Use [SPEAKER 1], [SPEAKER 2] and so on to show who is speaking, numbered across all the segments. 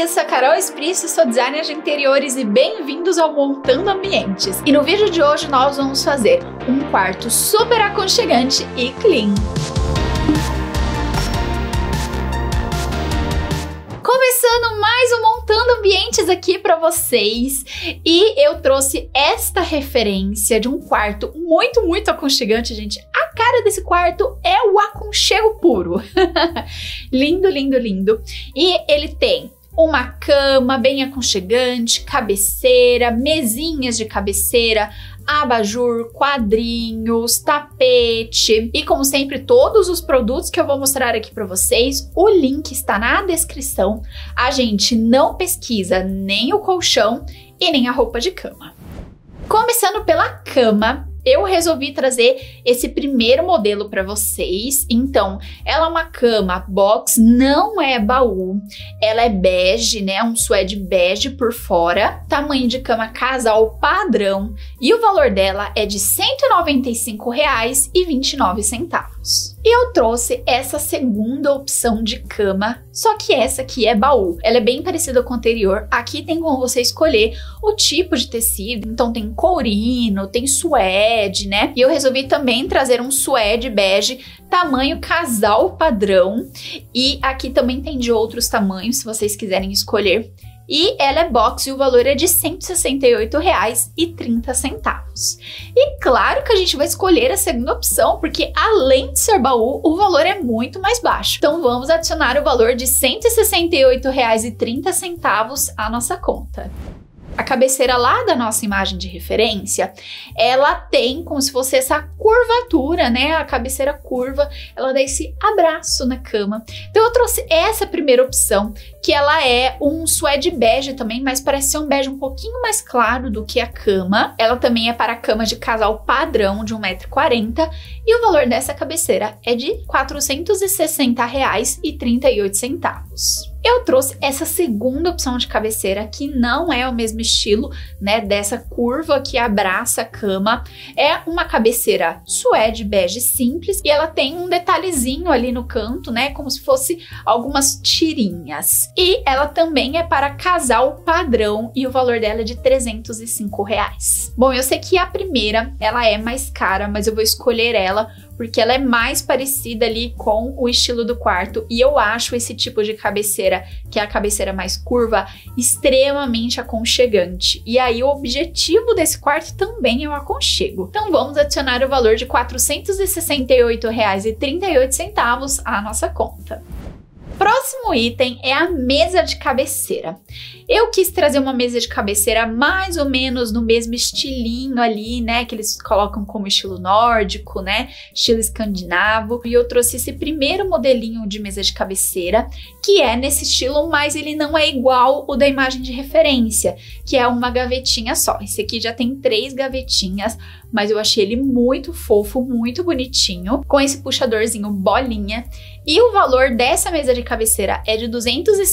[SPEAKER 1] sou a Carol Esprisso, sou designer de interiores e bem-vindos ao Montando Ambientes. E no vídeo de hoje nós vamos fazer um quarto super aconchegante e clean. Começando mais um Montando Ambientes aqui para vocês, e eu trouxe esta referência de um quarto muito aconchegante, gente. A cara desse quarto é o aconchego puro. Lindo, lindo, lindo. E ele tem uma cama bem aconchegante, cabeceira, mesinhas de cabeceira, abajur, quadrinhos, tapete e, como sempre, todos os produtos que eu vou mostrar aqui para vocês. O link está na descrição. A gente não pesquisa nem o colchão e nem a roupa de cama. Começando pela cama, eu resolvi trazer esse primeiro modelo para vocês. Então, ela é uma cama box, não é baú. Ela é bege, né? Um suede bege por fora. Tamanho de cama casal padrão. E o valor dela é de R$ 195,29. E eu trouxe essa segunda opção de cama, só que essa aqui é baú. Ela é bem parecida com a anterior. Aqui tem como você escolher o tipo de tecido. Então tem courino, tem suede, né? E eu resolvi também trazer um suede bege, tamanho casal padrão. E aqui também tem de outros tamanhos, se vocês quiserem escolher. E ela é box e o valor é de R$ 168,30. E claro que a gente vai escolher a segunda opção, porque além de ser baú, o valor é muito mais baixo. Então vamos adicionar o valor de R$ 168,30 à nossa conta. A cabeceira lá da nossa imagem de referência, ela tem como se fosse essa curvatura, né? A cabeceira curva, ela dá esse abraço na cama. Então eu trouxe essa primeira opção, que ela é um suede bege também, mas parece ser um bege um pouquinho mais claro do que a cama. Ela também é para cama de casal padrão de 1,40 m e o valor dessa cabeceira é de R$ 460,38. Eu trouxe essa segunda opção de cabeceira, que não é o mesmo estilo, né, dessa curva que abraça a cama. É uma cabeceira suede bege simples e ela tem um detalhezinho ali no canto, né, como se fosse algumas tirinhas. E ela também é para casal padrão e o valor dela é de R$ 305. Bom, eu sei que a primeira, ela é mais cara, mas eu vou escolher ela porque ela é mais parecida ali com o estilo do quarto, e eu acho esse tipo de cabeceira, que é a cabeceira mais curva, extremamente aconchegante. E aí o objetivo desse quarto também é o aconchego. Então vamos adicionar o valor de R$ 468,38 à nossa conta. Próximo item é a mesa de cabeceira. Eu quis trazer uma mesa de cabeceira mais ou menos no mesmo estilinho ali, né, que eles colocam como estilo nórdico, né, estilo escandinavo. E eu trouxe esse primeiro modelinho de mesa de cabeceira, que é nesse estilo, mas ele não é igual o da imagem de referência, que é uma gavetinha só. Esse aqui já tem 3 gavetinhas, mas eu achei ele muito fofo, muito bonitinho, com esse puxadorzinho bolinha. E o valor dessa mesa de cabeceira é de R$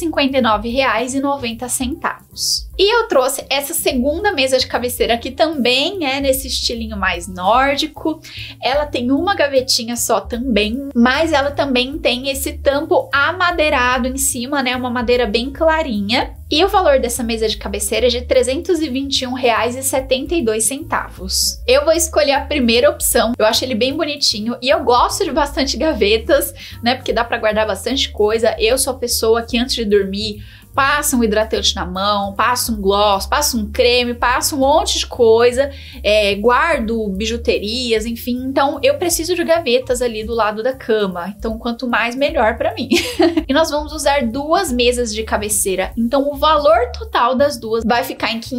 [SPEAKER 1] 259,90. E eu trouxe essa segunda mesa de cabeceira, que também é nesse estilinho mais nórdico. Ela tem uma gavetinha só também, mas ela também tem esse tampo amadeirado em cima, né? Uma madeira bem clarinha. E o valor dessa mesa de cabeceira é de R$ 321,72. Eu vou escolher a primeira opção. Eu acho ele bem bonitinho e eu gosto de bastante gavetas, né? Porque dá pra guardar bastante coisa. Eu sou a pessoa que antes de dormir passa um hidratante na mão, passa um gloss, passa um creme, passa um monte de coisa, guardo bijuterias, enfim. Então eu preciso de gavetas ali do lado da cama. Então quanto mais, melhor pra mim. E nós vamos usar 2 mesas de cabeceira. Então o valor total das duas vai ficar em R$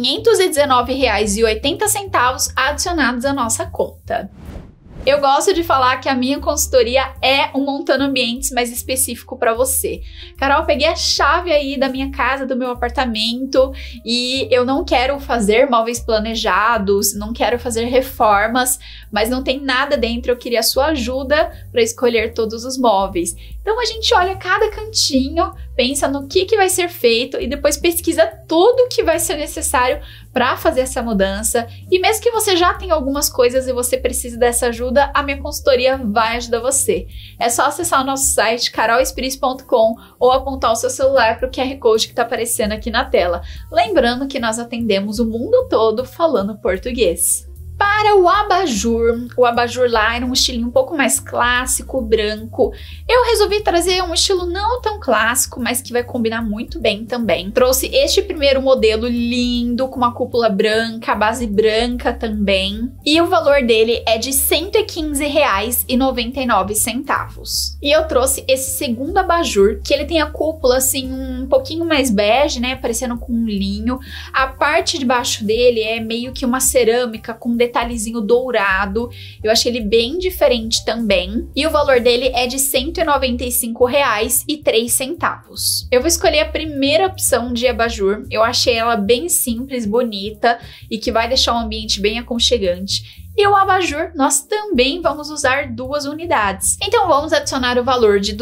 [SPEAKER 1] 519,80 adicionados à nossa conta. Eu gosto de falar que a minha consultoria é um Montando Ambientes mais específico para você. Carol, peguei a chave aí da minha casa, do meu apartamento, e eu não quero fazer móveis planejados, não quero fazer reformas, mas não tem nada dentro. Eu queria a sua ajuda para escolher todos os móveis. Então a gente olha cada cantinho, pensa no que vai ser feito e depois pesquisa tudo que vai ser necessário para fazer essa mudança. E mesmo que você já tenha algumas coisas e você precise dessa ajuda, a minha consultoria vai ajudar você. É só acessar o nosso site carolespris.com ou apontar o seu celular para o QR Code que está aparecendo aqui na tela. Lembrando que nós atendemos o mundo todo falando português. Para o abajur lá era um estilinho um pouco mais clássico, branco. Eu resolvi trazer um estilo não tão clássico, mas que vai combinar muito bem também. Trouxe este primeiro modelo lindo, com uma cúpula branca, a base branca também. E o valor dele é de R$ 115,99. E eu trouxe esse segundo abajur, que ele tem a cúpula assim um pouquinho mais bege, né, parecendo com um linho. A parte de baixo dele é meio que uma cerâmica com detalhezinho dourado. Eu achei ele bem diferente também. E o valor dele é de R$ 195,03. Eu vou escolher a primeira opção de abajur. Eu achei ela bem simples, bonita e que vai deixar o ambiente bem aconchegante. E o abajur, nós também vamos usar 2 unidades. Então vamos adicionar o valor de R$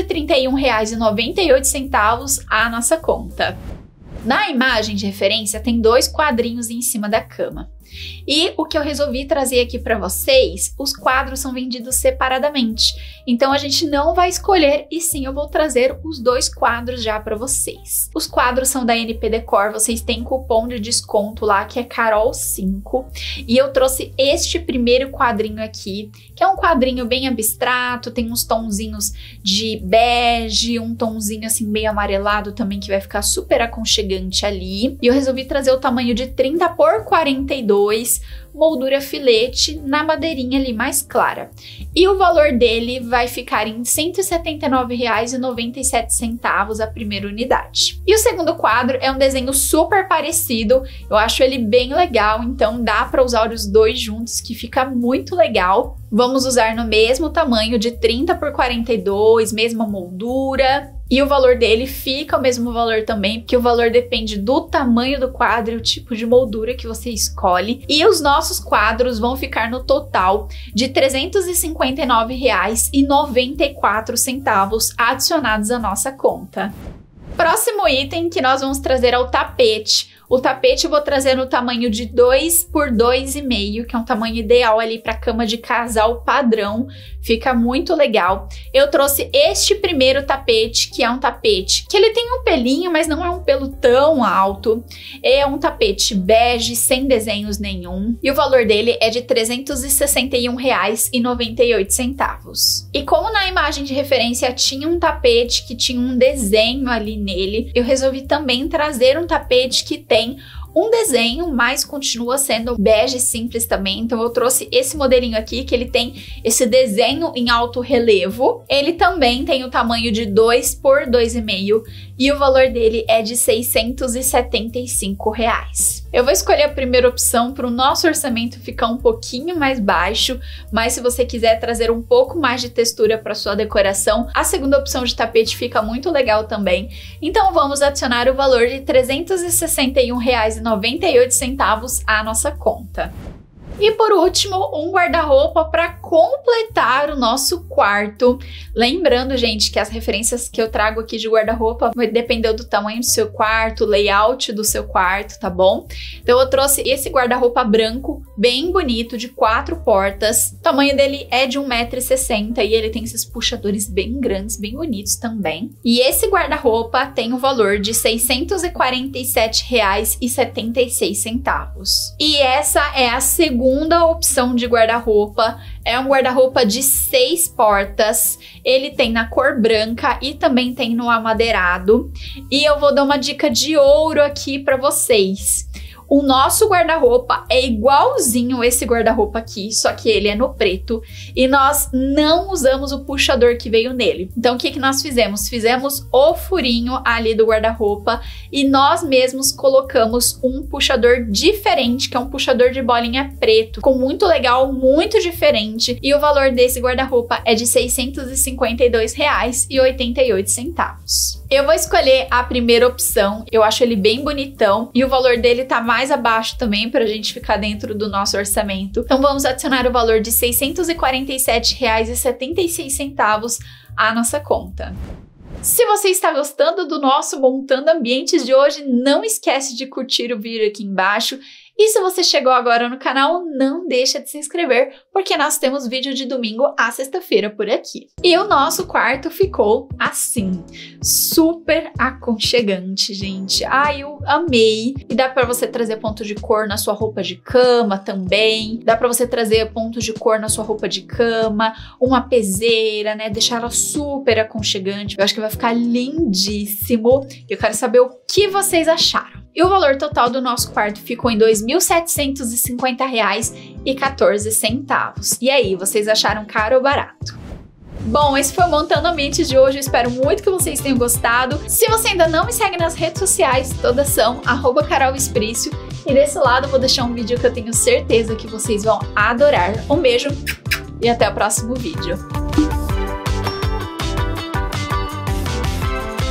[SPEAKER 1] 231,98 à nossa conta. Na imagem de referência tem 2 quadrinhos em cima da cama. E o que eu resolvi trazer aqui para vocês, os quadros são vendidos separadamente. Então a gente não vai escolher, e sim eu vou trazer os 2 quadros já para vocês. Os quadros são da NP Decor, vocês têm cupom de desconto lá que é Carol5. E eu trouxe este primeiro quadrinho aqui, que é um quadrinho bem abstrato, tem uns tonzinhos de bege, um tonzinho assim meio amarelado também que vai ficar super aconchegante ali. E eu resolvi trazer o tamanho de 30 por 42, moldura filete na madeirinha ali mais clara. E o valor dele vai ficar em R$ 179,97 a primeira unidade. E o segundo quadro é um desenho super parecido, eu acho ele bem legal, então dá para usar os 2 juntos que fica muito legal. Vamos usar no mesmo tamanho de 30 por 42, mesma moldura. E o valor dele fica o mesmo valor também, porque o valor depende do tamanho do quadro e o tipo de moldura que você escolhe. E os nossos quadros vão ficar no total de R$ 359,94 adicionados à nossa conta. Próximo item que nós vamos trazer é o tapete. O tapete eu vou trazer no tamanho de 2 por 2,5, que é um tamanho ideal ali para cama de casal padrão. Fica muito legal. Eu trouxe este primeiro tapete, que é um tapete que ele tem um pelinho, mas não é um pelo tão alto. É um tapete bege, sem desenhos nenhum. E o valor dele é de R$ 361,98. E como na imagem de referência tinha um tapete que tinha um desenho ali nele, eu resolvi também trazer um tapete que tem um desenho, mas continua sendo bege simples também. Então eu trouxe esse modelinho aqui, que ele tem esse desenho em alto relevo. Ele também tem o tamanho de 2 por 2,5 e o valor dele é de R$ 675. Eu vou escolher a primeira opção para o nosso orçamento ficar um pouquinho mais baixo, mas se você quiser trazer um pouco mais de textura para sua decoração, a segunda opção de tapete fica muito legal também. Então vamos adicionar o valor de R$ 361,98 à nossa conta. E por último, um guarda-roupa para completar o nosso quarto. Lembrando, gente, que as referências que eu trago aqui de guarda-roupa vai depender do tamanho do seu quarto, layout do seu quarto, tá bom? Então eu trouxe esse guarda-roupa branco, bem bonito, de 4 portas. O tamanho dele é de 1,60 m e ele tem esses puxadores bem grandes, bem bonitos também. E esse guarda-roupa tem o valor de R$ 647,76. E essa é a segunda opção de guarda-roupa. É um guarda-roupa de 6 portas. Ele tem na cor branca e também tem no amadeirado. E eu vou dar uma dica de ouro aqui para vocês. O nosso guarda-roupa é igualzinho esse guarda-roupa aqui, só que ele é no preto e nós não usamos o puxador que veio nele. Então o que que nós fizemos? Fizemos o furinho ali do guarda-roupa e nós mesmos colocamos um puxador diferente, que é um puxador de bolinha preto. Ficou muito legal, muito diferente e o valor desse guarda-roupa é de R$ 652,88. Eu vou escolher a primeira opção, eu acho ele bem bonitão e o valor dele tá mais mais abaixo também pra gente ficar dentro do nosso orçamento. Então vamos adicionar o valor de R$ 647,76 à nossa conta. Se você está gostando do nosso Montando Ambientes de hoje, não esquece de curtir o vídeo aqui embaixo. E se você chegou agora no canal, não deixa de se inscrever, porque nós temos vídeo de domingo a sexta-feira por aqui. E o nosso quarto ficou assim, super aconchegante, gente. Ai, eu amei. E dá pra você trazer ponto de cor na sua roupa de cama também. Dá pra você trazer pontos de cor na sua roupa de cama, uma peseira, né? Deixar ela super aconchegante. Eu acho que vai ficar lindíssimo. Eu quero saber o que vocês acharam. E o valor total do nosso quarto ficou em R$ 2.750,14. E aí, vocês acharam caro ou barato? Bom, esse foi o Montando Ambientes de hoje, eu espero muito que vocês tenham gostado. Se você ainda não me segue nas redes sociais, todas são @carolesprício. E desse lado eu vou deixar um vídeo que eu tenho certeza que vocês vão adorar. Um beijo e até o próximo vídeo.